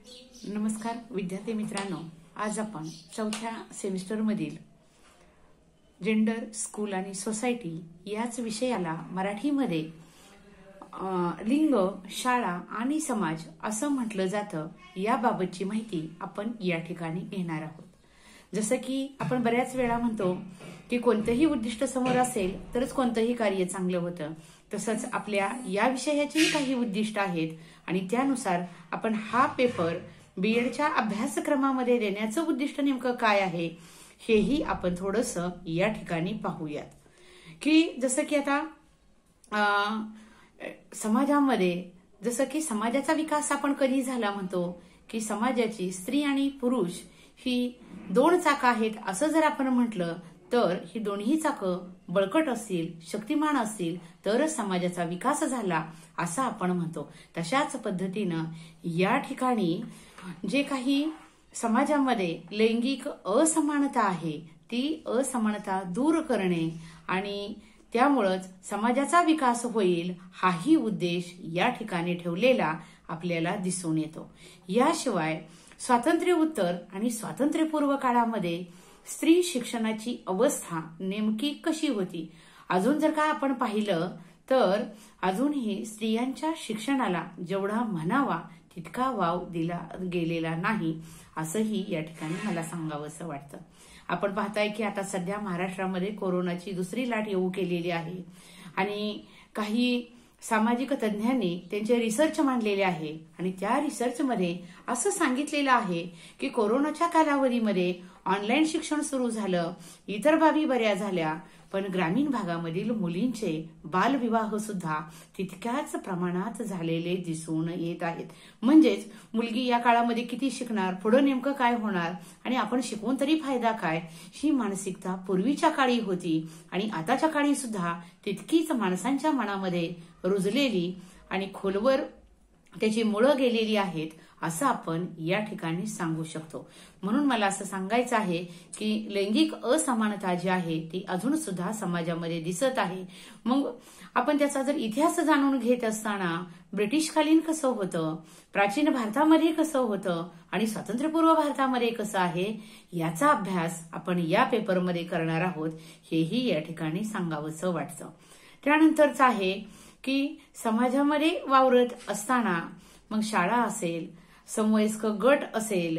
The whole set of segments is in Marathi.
नमस्कार विद्यार्थी मित्रांनो, आज आपण चौथ्या सेमिस्टरमधील जेंडर, स्कूल आणि सोसायटी याच विषयाला मराठीमध्ये लिंग, शाळा आणि समाज असं म्हटलं जातं याबाबतची माहिती आपण या ठिकाणी घेणार आहोत. जसं की आपण बऱ्याच वेळा म्हणतो की कोणतंही उद्दिष्ट समोर असेल तरच कोणतंही कार्य चांगलं होतं. तसंच आपल्या या विषयाची काही उद्दिष्ट आहेत आणि त्यानुसार आपण हा पेपर बीएडच्या अभ्यासक्रमामध्ये देण्याचं उद्दिष्ट नेमकं काय आहे हेही आपण थोडंसं या ठिकाणी पाहूयात. की जसं की आता समाजामध्ये जसं की समाजाचा विकास आपण कधी झाला म्हणतो की समाजाची स्त्री आणि पुरुष ही दोन चाकं आहेत असं जर आपण म्हटलं तर ही दोन्ही चाकं बळकट असतील, शक्तिमान असतील तरच समाजाचा विकास झाला असं आपण म्हणतो. तशाच पद्धतीनं या ठिकाणी जे काही समाजामध्ये लैंगिक असमानता आहे ती असमानता दूर करणे आणि त्यामुळेच समाजाचा विकास होईल हाही उद्देश या ठिकाणी ठेवलेला आपल्याला दिसून येतो. याशिवाय स्वातंत्र्योत्तर आणि स्वातंत्र्यपूर्व काळामध्ये स्त्री शिक्षणाची अवस्था नेमकी कशी होती, अजून जर का आपण पाहिलं तर अजूनही स्त्रियांच्या शिक्षणाला जेवढा म्हणावा तितका वाव दिला गेलेला नाही असंही या ठिकाणी मला सांगावंसं वाटतं. आपण पाहताय की आता सध्या महाराष्ट्रामध्ये कोरोनाची दुसरी लाट येऊ केलेली आहे आणि काही सामाजिक तज्ञांनी त्यांचे रिसर्च मांडलेले आहे आणि त्या रिसर्चमध्ये असं सांगितलेलं आहे की कोरोनाच्या कालावधीमध्ये ऑनलाईन शिक्षण सुरू झालं, इतर बाबी बऱ्या झाल्या, पण ग्रामीण भागामधील मुलींचे बालविवाह सुद्धा तितक्याच प्रमाणात झालेले दिसून येत आहेत. म्हणजेच मुलगी या काळामध्ये किती शिकणार, पुढे नेमकं काय होणार आणि आपण शिकवून तरी फायदा काय, ही मानसिकता पूर्वीच्या काळी होती आणि आताच्या काळी सुद्धा तितकीच माणसांच्या मनामध्ये रुजलेली आणि खोलवर त्याची मुळं गेलेली आहेत असं आपण या ठिकाणी सांगू शकतो. म्हणून मला असं सांगायचं आहे की लैंगिक असमानता जी आहे ती अजून सुद्धा समाजामध्ये दिसत आहे. मग आपण त्याचा जर इतिहास जाणून घेत असताना ब्रिटिशकालीन कसं होतं, प्राचीन भारतामध्ये कसं होतं आणि स्वातंत्र्यपूर्व भारतामध्ये कसं आहे याचा अभ्यास आपण या पेपरमध्ये करणार आहोत हेही या ठिकाणी सांगावंसं वाटतं. त्यानंतरच आहे की समाजामध्ये वावरत असताना मग शाळा असेल, समवयस्क गट असेल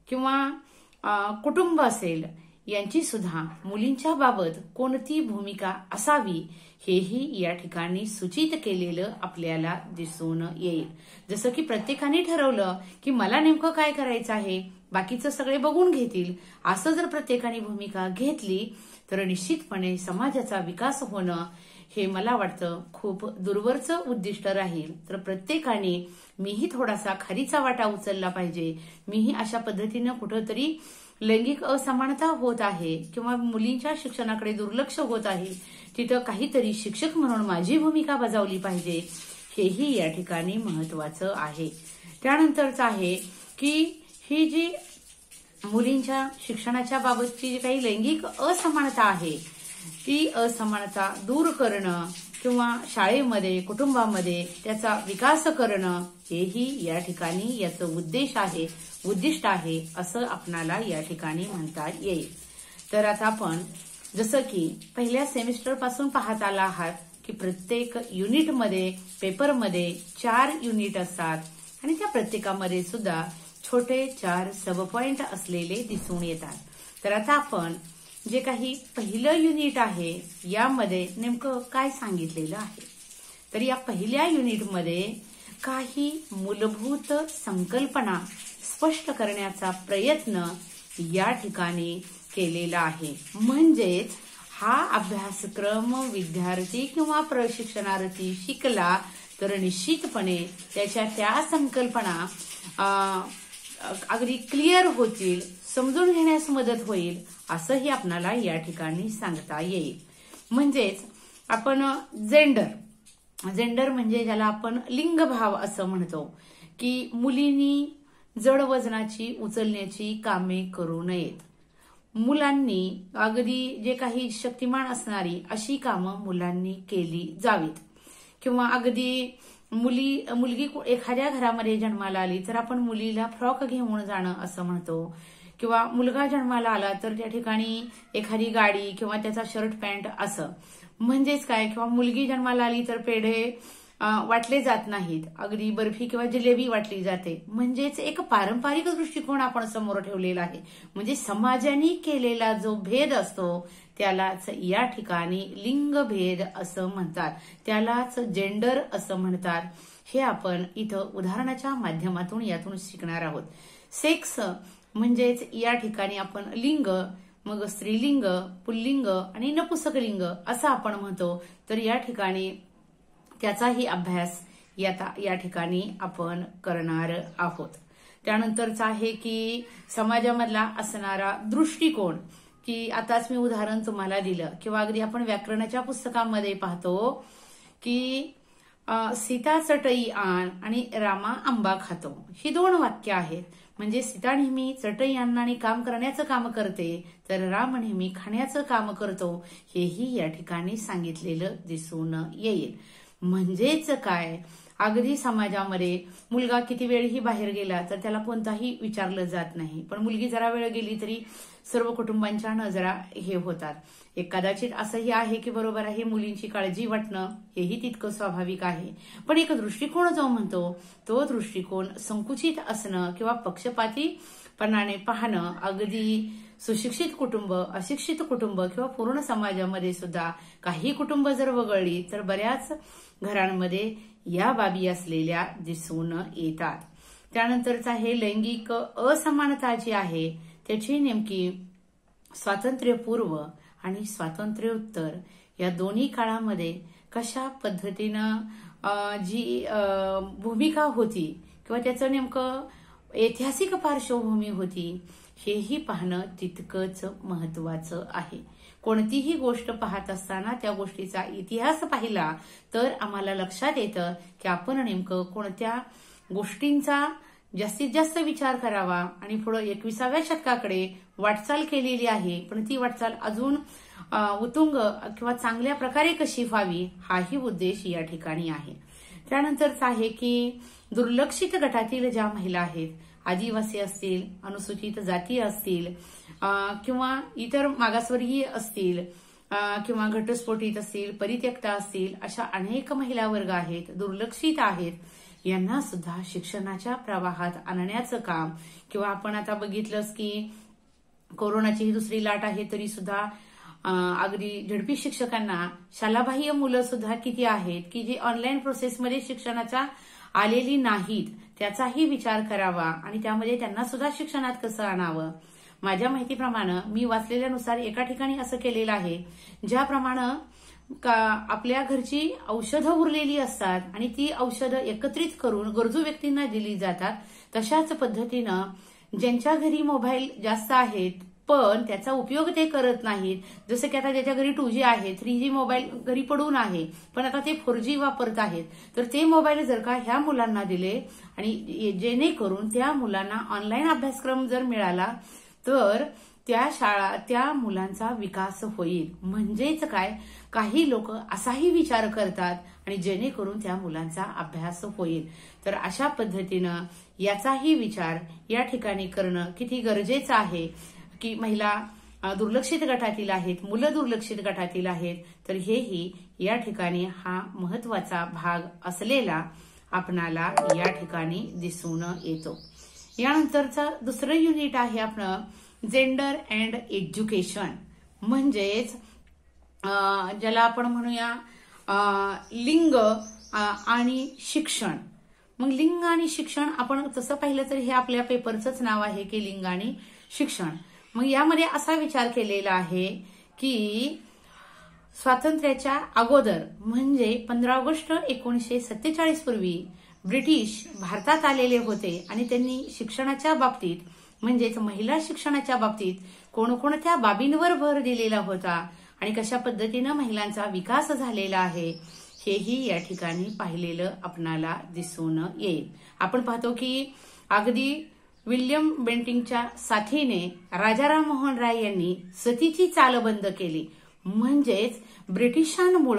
किंवा कुटुंब असेल यांची सुद्धा मुलींच्या बाबत कोणती भूमिका असावी हेही या ठिकाणी सूचित केलेलं आपल्याला दिसून येईल. जसं की प्रत्येकाने ठरवलं की मला नेमकं काय करायचं आहे, बाकीचं सगळे बघून घेतील असं जर प्रत्येकाने भूमिका घेतली तर निश्चितपणे समाजाचा विकास होणं हे मला वाटतं खूप दूरवरचं उद्दिष्ट राहील. तर प्रत्येकाने मीही थोडासा खारीचा वाटा उचलला पाहिजे. मीही अशा पद्धतीनं कुठंतरी लैंगिक असमानता होत आहे किंवा मुलींच्या शिक्षणाकडे दुर्लक्ष होत आहे तिथं काहीतरी शिक्षक म्हणून माझी भूमिका बजावली पाहिजे हेही या ठिकाणी महत्वाचं आहे. त्यानंतरच आहे की ही जी मुलींच्या शिक्षणाच्या बाबतची जी काही लैंगिक असमानता आहे ती असमानता दूर करणं किंवा शाळेमध्ये, कुटुंबामध्ये त्याचा विकास करणं हेही या ठिकाणी याचं उद्दिष्ट आहे असं आपणाला या ठिकाणी म्हणता येईल. तर आता आपण जसं की पहिल्या सेमिस्टर पासून पाहत आला आहात की प्रत्येक युनिटमध्ये पेपरमध्ये 4 युनिट असतात आणि त्या प्रत्येकामध्ये सुद्धा छोटे 4 सब पॉइंट असलेले दिसून येतात. तर आता आपण जे काही पहिलं युनिट आहे यामध्ये नेमकं काय सांगितलेलं आहे, तर या पहिल्या युनिटमध्ये काही मूलभूत संकल्पना स्पष्ट करण्याचा प्रयत्न या ठिकाणी केलेला आहे. म्हणजेच हा अभ्यासक्रम विद्यार्थी किंवा प्रशिक्षणार्थी शिकला तर निश्चितपणे त्याच्या त्या संकल्पना अगदी क्लिअर होतील, समजून घेण्यास मदत होईल असंही आपणाला या ठिकाणी सांगता येईल. म्हणजेच आपण जेंडर म्हणजे ज्याला आपण लिंगभाव असं म्हणतो की मुलींनी जड वजनाची उचलण्याची कामे करू नयेत. मुलांनी अगदी जे काही शक्तिमान असणारी अशी कामं मुलांनी केली जावीत किंवा अगदी मुलगी एखाद्या घरामध्ये जन्माला आली तर आपण मुलीला फ्रॉक घेऊन जाणं असं म्हणतो, किंवा मुलगा जन्माला आला तर त्या ठिकाणी एखादी गाडी किंवा त्याचा शर्ट पॅन्ट असं. म्हणजेच काय, किंवा मुलगी जन्माला आली तर पेढे वाटले जात नाहीत, अगदी बर्फी किंवा जिलेबी वाटली जाते. म्हणजेच एक पारंपरिक दृष्टिकोन आपण समोर ठेवलेला आहे. म्हणजे समाजाने केलेला जो भेद असतो त्यालाच या ठिकाणी लिंगभेद असं म्हणतात, त्यालाच जेंडर असं म्हणतात. हे आपण इथं उदाहरणाच्या माध्यमातून यातून शिकणार आहोत. सेक्स म्हणजेच या ठिकाणी आपण लिंग, मग स्त्रीलिंग, पुल्लिंग आणि नपुंसकलिंग असं आपण म्हणतो. तर या ठिकाणी त्याचाही अभ्यास या ठिकाणी आपण करणार आहोत. त्यानंतरचा आहे की समाजामधला असणारा दृष्टिकोन, की आताच मी उदाहरण तुम्हाला दिलं, किंवा अगदी आपण व्याकरणाच्या पुस्तकामध्ये पाहतो की सीता चटई आण आणि रामा आंबा खातो, ही 2 वाक्य आहेत. म्हणजे सीता नेहमी चटई आणणं काम करण्याचं काम करते, तर राम नेहमी खाण्याचं काम करतो, हेही या ठिकाणी सांगितलेलं दिसून येईल. म्हणजेच काय, अगदी समाजामध्ये मुलगा किती वेळही बाहेर गेला तर त्याला कोणताही विचारलं जात नाही, पण मुलगी जरा वेळ गेली तरी सर्व कुटुंबांच्या नजरा हे होतात. कदाचित असंही आहे की बरोबर आहे, मुलींची काळजी वाटणं हेही तितकं स्वाभाविक आहे. पण एक दृष्टिकोन जो म्हणतो तो दृष्टिकोन संकुचित असणं किंवा पक्षपातीपणाने पाहणं, अगदी सुशिक्षित कुटुंब, अशिक्षित कुटुंब किंवा पूर्ण समाजामध्ये सुद्धा काही कुटुंब जर वगळली तर बऱ्याच घरांमध्ये या बाबी असलेल्या दिसून येतात. त्यानंतरचा हे लैंगिक असमानता जी आहे त्याची नेमकी स्वातंत्र्यपूर्व आणि स्वातंत्र्योत्तर या दोन्ही काळामध्ये कशा पद्धतीनं जी भूमिका होती किंवा त्याचं नेमकं ऐतिहासिक पार्श्वभूमी होती हेही पाहणं तितकंच महत्वाचं आहे. कोणतीही गोष्ट पाहत असताना त्या गोष्टीचा इतिहास पाहिला तर आम्हाला लक्षात येतं की आपण नेमकं कोणत्या गोष्टींचा जास्तीत जास्त विचार करावा आणि पुढे 21व्या शतकाकडे वाटचाल केलेली आहे, पण ती वाटचाल अजून उत्तुंग किंवा चांगल्या प्रकारे कशी व्हावी हाही उद्देश या ठिकाणी आहे. त्यानंतरचा आहे की दुर्लक्षित गटातील ज्या महिला आहेत, आदिवासी असतील, अनुसूचित जाती असतील किंवा इतर मागासवर्गीय असतील किंवा घटस्फोटित असतील, परित्यक्ता असतील, अशा अनेक महिला वर्ग आहेत, दुर्लक्षित आहेत. यांना सुद्धा शिक्षणाच्या प्रवाहात आणण्याचं काम, किंवा आपण आता बघितलंच की कोरोनाची ही 2री लाट आहे तरी सुद्धा अगदी झडपी शिक्षकांना शालाबाह्य मुलं सुद्धा किती आहेत की जी ऑनलाईन प्रोसेसमध्ये शिक्षणाच्या आलेली नाहीत, त्याचाही विचार करावा आणि त्यामध्ये त्यांना सुद्धा शिक्षणात कसं आणावं. माझ्या माहितीप्रमाणे मी वाचलेल्यानुसार एका ठिकाणी असं केलेलं आहे, ज्याप्रमाणे आपल्या घरची औषधं उरलेली असतात आणि ती औषधं एकत्रित करून गरजू व्यक्तींना दिली जातात, तशाच पद्धतीनं ज्यांच्या घरी मोबाईल जास्त आहेत पण त्याचा उपयोग ते करत नाहीत, जसं की आता ज्याच्या घरी 2G आहे, 3G मोबाईल घरी पडून आहे पण आता ते 4G वापरत आहेत, तर ते मोबाईल जर का ह्या मुलांना दिले आणि जेणेकरून त्या मुलांना ऑनलाईन अभ्यासक्रम जर मिळाला तर त्या मुलांचा विकास होईल. म्हणजेच काय, काही लोक असाही विचार करतात आणि जेणेकरून त्या मुलांचा अभ्यास होईल. तर अशा पद्धतीनं याचाही विचार या ठिकाणी करणं किती गरजेचं आहे की महिला दुर्लक्षित गटातील आहेत, मुलं दुर्लक्षित गटातील आहेत, तर हेही या ठिकाणी हा महत्वाचा भाग असलेला आपणाला या ठिकाणी दिसून येतो. यानंतरचं 2रं युनिट आहे आपलं जेंडर अँड एज्युकेशन, म्हणजेच ज्याला आपण म्हणूया लिंग आणि शिक्षण. मग लिंग आणि शिक्षण आपण तसं पाहिलं तर हे आपल्या पेपरचंच नाव आहे की लिंग आणि शिक्षण. मग यामध्ये असा विचार केलेला आहे की स्वातंत्र्याच्या अगोदर म्हणजे 15 ऑगस्ट 1947 पूर्वी ब्रिटिश भारतात आलेले होते आणि त्यांनी शिक्षणाच्या बाबतीत म्हणजेच महिला शिक्षणाच्या बाबतीत कोणकोणत्या बाबींवर भर दिलेला होता आणि कशा पद्धतीनं महिलांचा विकास झालेला आहे हेही या ठिकाणी पाहिलेलं आपणाला दिसून येईल. आपण पाहतो की अगदी विल्यम बेंटिंकच्या साथीने राजा राममोहन राय यांनी सतीची चाल बंद केली. म्हणजेच ब्रिटिशांमुळं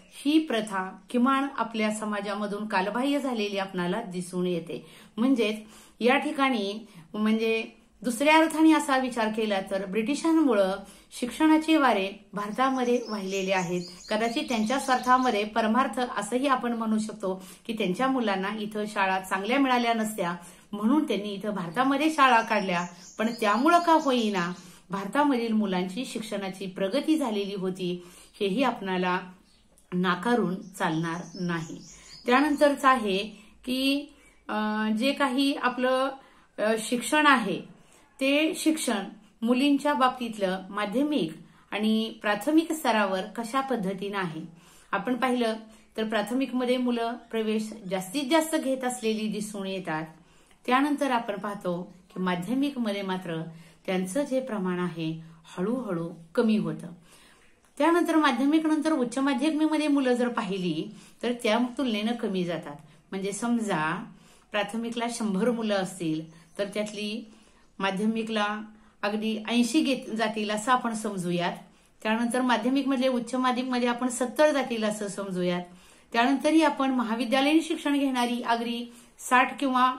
ही प्रथा किमान आपल्या समाजामधून कालबाह्य झालेली आपणाला दिसून येते. म्हणजेच या ठिकाणी म्हणजे दुसऱ्या अर्थाने असा विचार केला तर ब्रिटिशांमुळे शिक्षणाचे वारे भारतामध्ये वाहिलेले आहेत. कदाचित त्यांच्या स्वार्थामध्ये परमार्थ असंही आपण म्हणू शकतो की त्यांच्या मुलांना इथं शाळा चांगल्या मिळाल्या नसत्या म्हणून त्यांनी इथं भारतामध्ये शाळा काढल्या. पण त्यामुळं का होईना भारतामधील मुलांची शिक्षणाची प्रगती झालेली होती हेही आपणाला नाकारून चालणार नाही. त्यानंतरच आहे की जे काही आपलं शिक्षण आहे ते शिक्षण मुलींच्या बाबतीतलं माध्यमिक आणि प्राथमिक स्तरावर कशा पद्धतीनं आहे. आपण पाहिलं तर प्राथमिकमध्ये मुलं प्रवेश जास्तीत जास्त घेत असलेली दिसून येतात. त्यानंतर आपण पाहतो की माध्यमिकमध्ये मात्र त्यांचं जे प्रमाण आहे हळूहळू कमी होतं. त्यानंतर माध्यमिक नंतर उच्च माध्यमिकमध्ये मुलं जर पाहिली तर त्या तुलनेनं कमी जातात. म्हणजे समजा प्राथमिकला 100 मुलं असतील तर त्यातली माध्यमिकला अगदी 80 जातील असं आपण समजूयात. त्यानंतर माध्यमिकमधले उच्च माध्यमिकमध्ये आपण 70 जातील असं समजूयात. त्यानंतरही आपण महाविद्यालयीन शिक्षण घेणारी अगदी 60 किंवा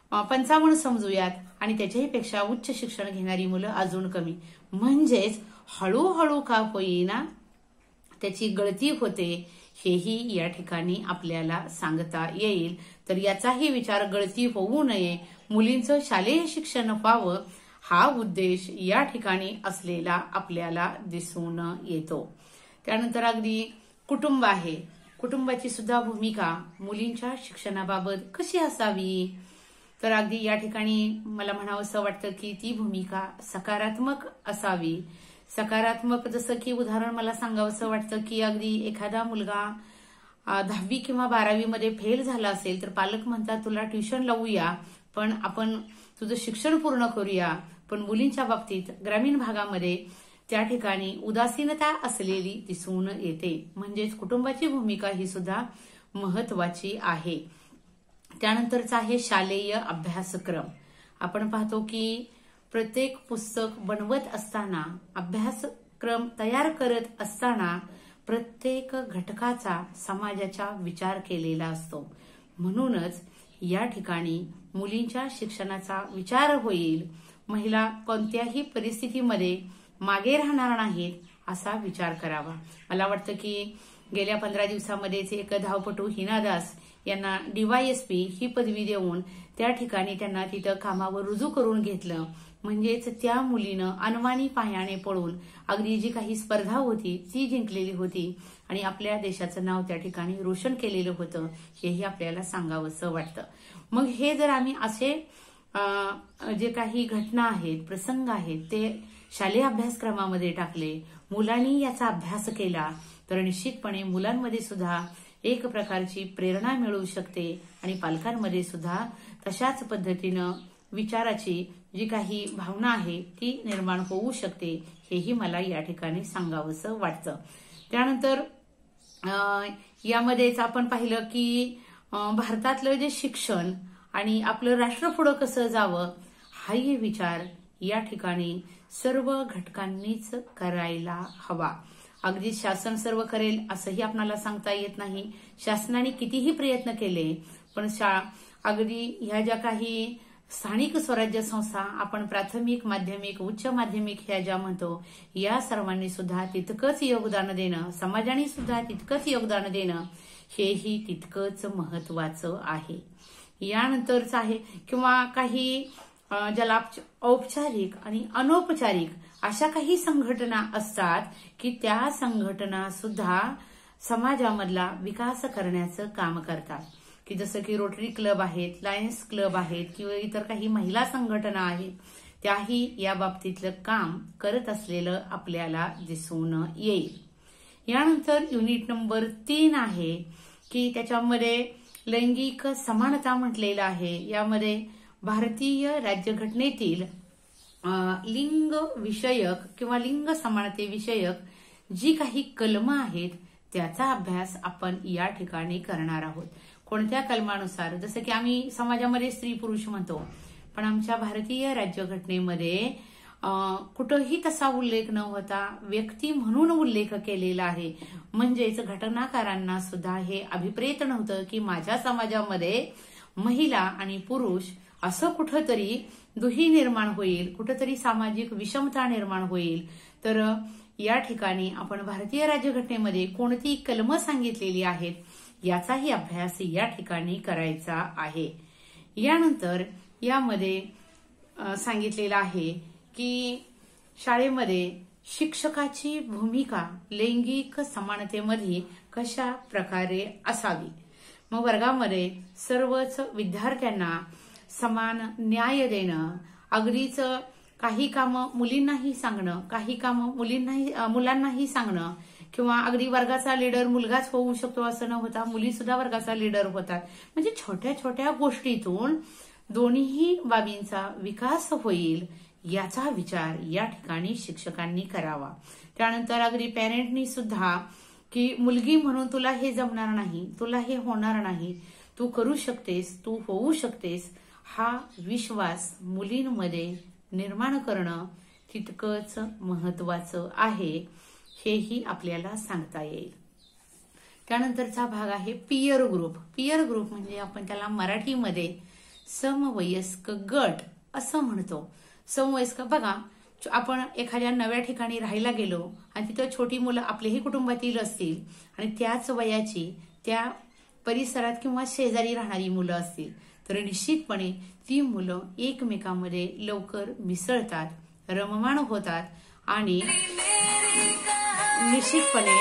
55 समजूयात आणि त्याच्याही पेक्षा उच्च शिक्षण घेणारी मुलं अजून कमी. म्हणजेच हळूहळू का होईना त्याची गळती होते हेही या ठिकाणी आपल्याला सांगता येईल. तर याचाही विचार गळती होऊ नये, मुलींचं शालेय शिक्षण व्हावं हा उद्देश या ठिकाणी असलेला आपल्याला दिसून येतो. त्यानंतर अगदी कुटुंब आहे. कुटुंबाची सुद्धा भूमिका मुलींच्या शिक्षणाबाबत कशी असावी तर अगदी या ठिकाणी मला म्हणावंसं वाटतं की ती भूमिका सकारात्मक असावी. सकारात्मक जसं की उदाहरण मला सांगावंसं वाटतं की अगदी एखादा मुलगा 10वी किंवा 12वी मध्ये फेल झाला असेल तर पालक म्हणतात तुला ट्युशन लावूया पण आपण तुझं शिक्षण पूर्ण करूया. पण मुलींच्या बाबतीत ग्रामीण भागामध्ये त्या ठिकाणी उदासीनता असलेली दिसून येते. म्हणजेच कुटुंबाची भूमिका ही सुद्धा महत्वाची आहे. त्यानंतरचा आहे शालेय अभ्यासक्रम. आपण पाहतो की प्रत्येक पुस्तक बनवत असताना अभ्यासक्रम तयार करत असताना प्रत्येक घटकाचा समाजाचा विचार केलेला असतो. म्हणूनच या ठिकाणी मुलींच्या शिक्षणाचा विचार होईल. महिला कोणत्याही परिस्थितीमध्ये मागे राहणार नाहीत असा विचार करावा. मला वाटतं की गेल्या 15 दिवसामध्येच एक धावपटू हिना दास यांना DYSP ही पदवी देऊन त्या ठिकाणी त्यांना तिथं कामावर रुजू करून घेतलं. म्हणजेच त्या मुलीनं अनवाणी पायाने पळून अगदी जी काही स्पर्धा होती ती जिंकलेली होती आणि आपल्या देशाचं नाव त्या ठिकाणी रोशन केलेलं होतं हेही आपल्याला सांगावंसं वाटतं. मग हे जर आम्ही असे जे काही घटना आहेत प्रसंग आहेत ते शालेय अभ्यासक्रमामध्ये टाकले, मुलांनी याचा अभ्यास केला तर निश्चितपणे मुलांमध्ये सुद्धा एक प्रकारची प्रेरणा मिळू शकते आणि पालकांमध्ये सुद्धा तशाच पद्धतीनं विचाराची जी काही भावना आहे ती निर्माण होऊ शकते हेही मला या ठिकाणी सांगावंसं वाटतं. त्यानंतर यामध्येच आपण पाहिलं की भारतातलं जे शिक्षण आणि आपलं राष्ट्र पुढं कसं जावं हाही विचार या ठिकाणी सर्व घटकांनीच करायला हवा. अगदी शासन सर्व करेल असंही आपल्याला सांगता येत नाही. शासनाने कितीही प्रयत्न केले पण अगदी ह्या ज्या काही स्थानिक स्वराज्य संस्था आपण प्राथमिक माध्यमिक उच्च माध्यमिक ह्या ज्या म्हणतो या सर्वांनी सुद्धा तितकंच योगदान देणं, समाजाने सुद्धा तितकंच योगदान देणं हेही तितकंच महत्वाचं आहे. यानंतरच आहे किंवा काही ज्याला औपचारिक आणि अनौपचारिक अशा काही संघटना असतात की त्या संघटना सुद्धा समाजामधला विकास करण्याचं काम करतात. की जसं की रोटरी क्लब आहेत, लायन्स क्लब आहेत किंवा इतर काही महिला संघटना आहेत त्याही या बाबतीतलं काम करत असलेलं आपल्याला दिसून येईल. यानंतर युनिट नंबर 3 आहे की त्याच्यामध्ये लैंगिक समानता म्हटलेलं आहे. यामध्ये भारतीय राज्यघटनेतील लिंग विषयक किंवा लिंग समानतेविषयक जी काही कलमं आहेत त्याचा अभ्यास आपण या ठिकाणी करणार आहोत. कोणत्या कलमानुसार, जसं की आम्ही समाजामध्ये स्त्री पुरुष म्हणतो पण आमच्या भारतीय राज्यघटनेमध्ये कुठंही तसा उल्लेख न होता व्यक्ती म्हणून उल्लेख केलेला आहे. म्हणजेच घटनाकारांना सुद्धा हे अभिप्रेत नव्हतं की माझ्या समाजामध्ये महिला आणि पुरुष असं कुठंतरी दुही निर्माण होईल, कुठंतरी सामाजिक विषमता निर्माण होईल. तर या ठिकाणी आपण भारतीय राज्यघटनेमध्ये कोणती कलमं सांगितलेली आहेत याचाही अभ्यास या ठिकाणी करायचा आहे. यानंतर यामध्ये सांगितलेलं आहे की शाळेमध्ये शिक्षकाची भूमिका लैंगिक समानतेमध्ये कशा प्रकारे असावी. मग वर्गामध्ये सर्वच विद्यार्थ्यांना समान न्याय देणं, अगदीच काही कामं मुलींनाही सांगणं, काही कामं मुलांनाही सांगणं, किंवा अगदी वर्गाचा लीडर मुलगाच होऊ शकतो असं न होता मुली सुद्धा वर्गाचा लीडर होतात. म्हणजे छोट्या छोट्या गोष्टीतून दोन्ही बाबींचा विकास होईल याचा विचार या ठिकाणी शिक्षकांनी करावा. त्यानंतर अगदी पॅरेंटनी सुद्धा की मुलगी म्हणून तुला हे जमणार नाही, तुला हे होणार नाही, तू करू शकतेस, तू होऊ शकतेस, हा विश्वास मुलींमध्ये निर्माण करणं तितकंच महत्वाचं आहे, हेही आपल्याला सांगता येईल. त्यानंतरचा भाग आहे पियर ग्रुप. पियर ग्रुप म्हणजे आपण त्याला मराठीमध्ये समवयस्क गट असं म्हणतो. समवयस्क बघा, आपण एखाद्या नव्या ठिकाणी राहायला गेलो आणि तिथं छोटी मुलं आपलेही कुटुंबातील असतील आणि त्याच वयाची त्या परिसरात किंवा शेजारी राहणारी मुलं असतील तर निश्चितपणे ती मुलं एकमेकांमध्ये लवकर मिसळतात, रममाण होतात आणि निश्चितपणे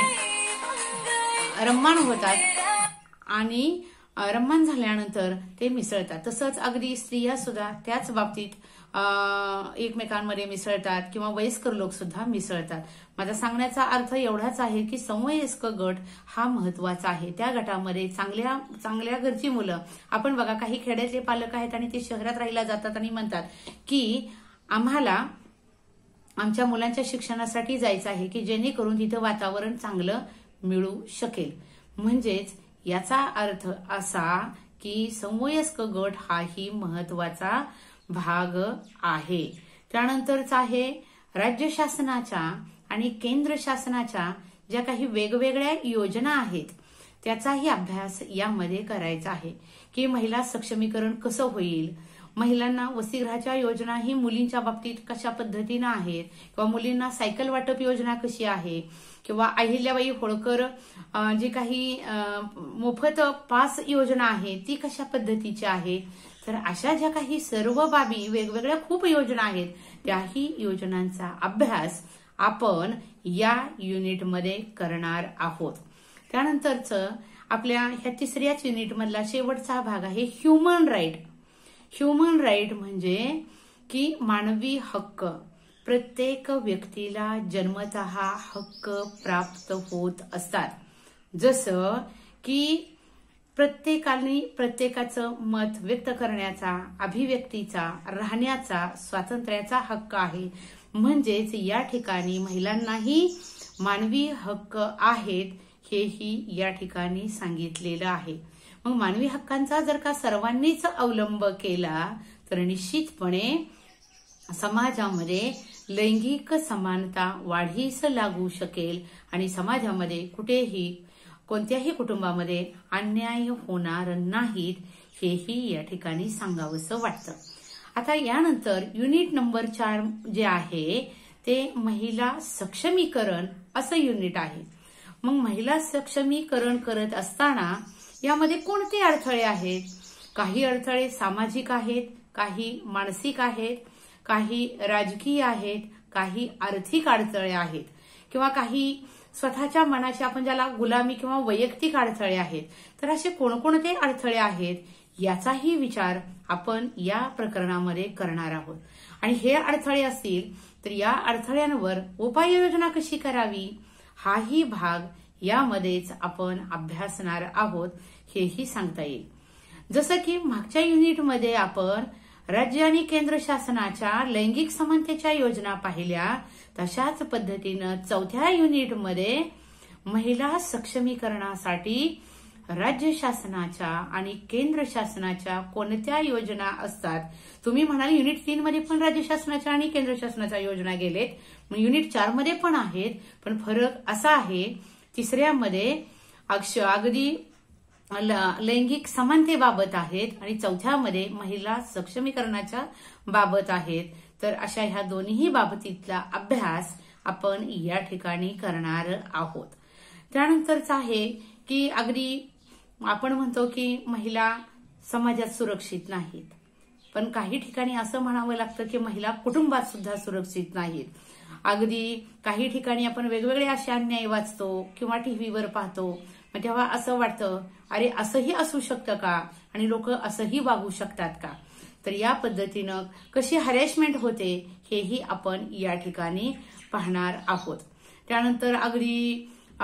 रममाण होतात आणि रममाण झाल्यानंतर ते मिसळतात. तसंच अगदी स्त्रिया सुद्धा त्याच बाबतीत एकमेकांमध्ये मिसळतात किंवा वयस्कर लोक सुद्धा मिसळतात. माझा सांगण्याचा अर्थ एवढाच आहे की समवयस्क गट हा महत्वाचा आहे. त्या गटामध्ये चांगल्या घरची मुलं, आपण बघा काही खेड्यातले पालक आहेत आणि ते शहरात राहायला जातात आणि म्हणतात की आम्हाला आमच्या मुलांच्या शिक्षणासाठी जायचं आहे की जेणेकरून तिथं वातावरण चांगलं मिळू शकेल. म्हणजेच याचा अर्थ असा की समवयस्क गट हाही महत्वाचा भाग आहे. त्यानंतरचा आहे राज्य शासनाच्या आणि केंद्र शासनाच्या ज्या काही वेगवेगळ्या योजना आहेत त्याचाही अभ्यास यामध्ये करायचा आहे की महिला सक्षमीकरण कसं होईल, महिलांना वसतिगृहाच्या योजना ही मुलींच्या बाबतीत कशा पद्धतीनं आहेत, किंवा मुलींना सायकल वाटप योजना कशी आहे, किंवा अहिल्याबाई होळकर जी काही मोफत पास योजना आहे ती कशा पद्धतीची आहे. तर अशा ज्या काही सर्व बाबी वेगवेगळ्या खूप योजना आहेत त्याही योजनांचा अभ्यास आपण या युनिटमध्ये करणार आहोत. त्यानंतरच आपल्या ह्या तिसऱ्याच युनिटमधला शेवटचा भाग आहे ह्युमन राईट. ह्युमन राईट म्हणजे की मानवी हक्क. प्रत्येक व्यक्तीला जन्मतः हक्क प्राप्त होत असतात. जसं की प्रत्येकाने प्रत्येकाचं मत व्यक्त करण्याचा, अभिव्यक्तीचा, राहण्याचा, स्वातंत्र्याचा हक्क आहे. म्हणजेच या ठिकाणी महिलांनाही मानवी हक्क आहेत हेही या ठिकाणी सांगितलेलं आहे. मग मानवी हक्कांचा जर का सर्वांनीच अवलंब केला तर निश्चितपणे समाजामध्ये लैंगिक समानता वाढीस लागू शकेल आणि समाजामध्ये कुठेही कोणत्याही कुटुंबामध्ये अन्याय होणार नाहीत, हेही या ठिकाणी सांगावंसं वाटतं. आता यानंतर युनिट नंबर 4 जे आहे ते महिला सक्षमीकरण असं युनिट आहे. मग महिला सक्षमीकरण करत असताना यामध्ये कोणते अडथळे आहेत? काही अडथळे सामाजिक आहेत, काही मानसिक आहेत, काही राजकीय आहेत, काही आर्थिक अडथळे आहेत, किंवा काही स्वतःच्या मनाचे आपण ज्याला गुलामी किंवा वैयक्तिक अडथळे आहेत. तर असे कोणकोणते अडथळे आहेत याचाही विचार आपण या प्रकरणामध्ये करणार आहोत. आणि हे अडथळे असतील तर या अडथळ्यांवर उपाययोजना कशी करावी हाही भाग यामध्येच आपण अभ्यासणार आहोत, हेही सांगता येईल. जसं की मागच्या युनिटमध्ये आपण राज्य आणि केंद्र शासनाच्या लैंगिक समानतेच्या योजना पाहिल्या, तशाच पद्धतीनं 4थ्या युनिटमध्ये महिला सक्षमीकरणासाठी राज्य शासनाच्या आणि केंद्र शासनाच्या कोणत्या योजना असतात. तुम्ही म्हणाल युनिट 3 मध्ये पण राज्य शासनाच्या आणि केंद्र शासनाच्या योजना गेलेत, मग युनिट 4 मध्ये पण आहेत, पण फरक असा आहे तिसऱ्यामध्ये अगदी लैंगिक समानतेबाबत आहेत आणि चौथ्यामध्ये महिला सक्षमीकरणाच्या बाबत आहेत. तर अशा ह्या दोन्ही बाबतीतला अभ्यास आपण या ठिकाणी करणार आहोत. त्यानंतरच आहे की अगदी आपण म्हणतो की महिला समाजात सुरक्षित नाहीत, पण काही ठिकाणी असं म्हणावं लागतं की महिला कुटुंबात सुद्धा सुरक्षित नाहीत. अगदी काही ठिकाणी आपण वेगवेगळे असे अन्याय वाचतो किंवा टीव्हीवर पाहतो, मग तेव्हा असं वाटतं अरे असंही असू शकतं का आणि लोक असंही वागू शकतात का. तर या पद्धतीनं कशी हॅरेसमेंट होते हेही आपण या ठिकाणी पाहणार आहोत. त्यानंतर अगदी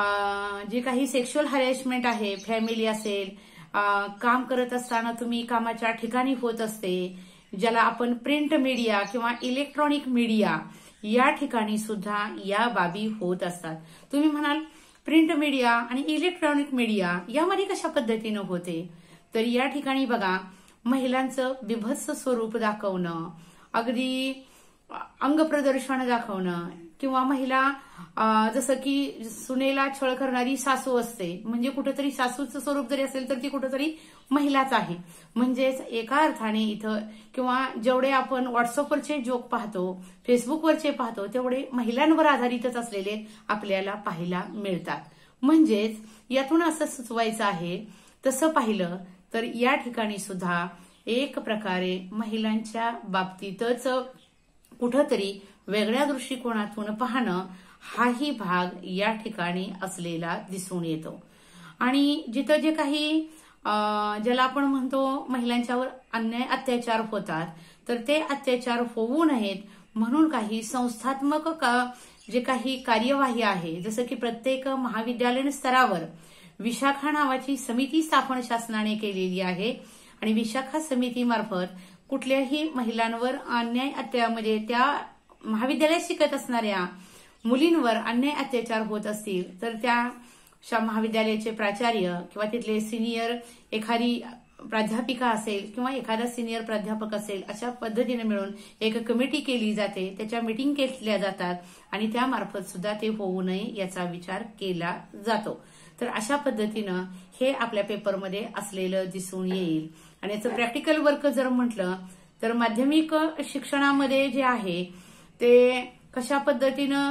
जे काही सेक्शुअल हॅरेसमेंट आहे, फॅमिली असेल, काम करत असताना तुम्ही कामाच्या ठिकाणी होत असते, ज्याला आपण प्रिंट मीडिया किंवा इलेक्ट्रॉनिक मीडिया या ठिकाणी सुद्धा या बाबी होत असतात. तुम्ही म्हणाल प्रिंट मीडिया आणि इलेक्ट्रॉनिक मीडिया यामध्ये कशा पद्धतीनं होते, तर या ठिकाणी बघा महिलांचं बिभत्स स्वरूप दाखवणं, अगदी अंगप्रदर्शन दाखवणं किंवा महिला जसं की सुनेला छळ करणारी सासू असते, म्हणजे कुठेतरी सासूचं स्वरूप जरी असेल तर ती कुठेतरी महिलाच आहे. म्हणजेच एका अर्थाने इथं किंवा जेवढे आपण व्हॉट्सअपवरचे जोक पाहतो, फेसबुकवरचे पाहतो, तेवढे महिलांवर आधारितच असलेले आपल्याला पाहायला मिळतात. म्हणजेच यातून असं सुचवायचं आहे, तसं पाहिलं तर या ठिकाणी सुद्धा एक प्रकारे महिलांच्या बाबतीतच कुठंतरी वेगळ्या दृष्टिकोनातून पाहणं हाही भाग या ठिकाणी असलेला दिसून येतो. आणि जिथं जे काही ज्याला आपण म्हणतो महिलांच्यावर अन्याय अत्याचार होतात, तर ते अत्याचार होऊ नयेत म्हणून काही संस्थात्मक जे काही कार्यवाही आहे, जसं की प्रत्येक महाविद्यालयीन स्तरावर विशाखा नावाची समिती स्थापन शासनाने केलेली आहे आणि विशाखा समितीमार्फत कुठल्याही महिलांवर अन्याय म्हणजे त्या महाविद्यालयात शिकत असणाऱ्या मुलींवर अन्याय अत्याचार होत असतील तर त्या महाविद्यालयाचे प्राचार्य किंवा तिथले सिनियर एखादी प्राध्यापिका असेल किंवा एखादा सिनियर प्राध्यापक असेल, अशा पद्धतीने मिळून एक कमिटी केली जाते, त्याच्या मीटिंग केल्या जातात आणि त्यामार्फत सुद्धा ते होऊ नये याचा विचार केला जातो. तर अशा पद्धतीनं हे आपल्या पेपरमध्ये असलेलं दिसून येईल. आणि याचं प्रॅक्टिकल वर्क जर म्हटलं तर माध्यमिक शिक्षणामध्ये जे आहे ते कशा पद्धतीनं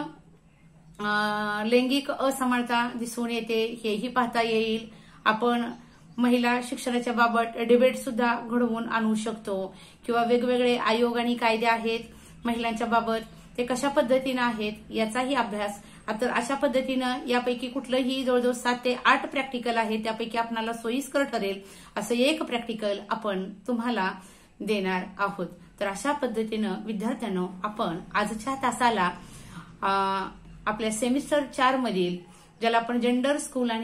लैंगिक असमानता दिसून येते हेही पाहता येईल. आपण महिला शिक्षणाच्या बाबत डिबेट सुद्धा घडवून आणू शकतो किंवा वेगवेगळे आयोग आणि कायदे आहेत महिलांच्या बाबत, ते कशा पद्धतीनं आहेत याचाही अभ्यास. तर अशा पद्धतीनं यापैकी कुठलंही जवळजवळ 7 ते 8 प्रॅक्टिकल आहे, त्यापैकी आपणाला सोयीस्कर ठरेल असं एक प्रॅक्टिकल आपण तुम्हाला देणार आहोत. तर अशा पद्धतीनं विद्यार्थ्यांनो आपण आजच्या तासाला आपल्या सेमिस्टर 4 मधील ज्याला आपण जेंडर स्कूल आणि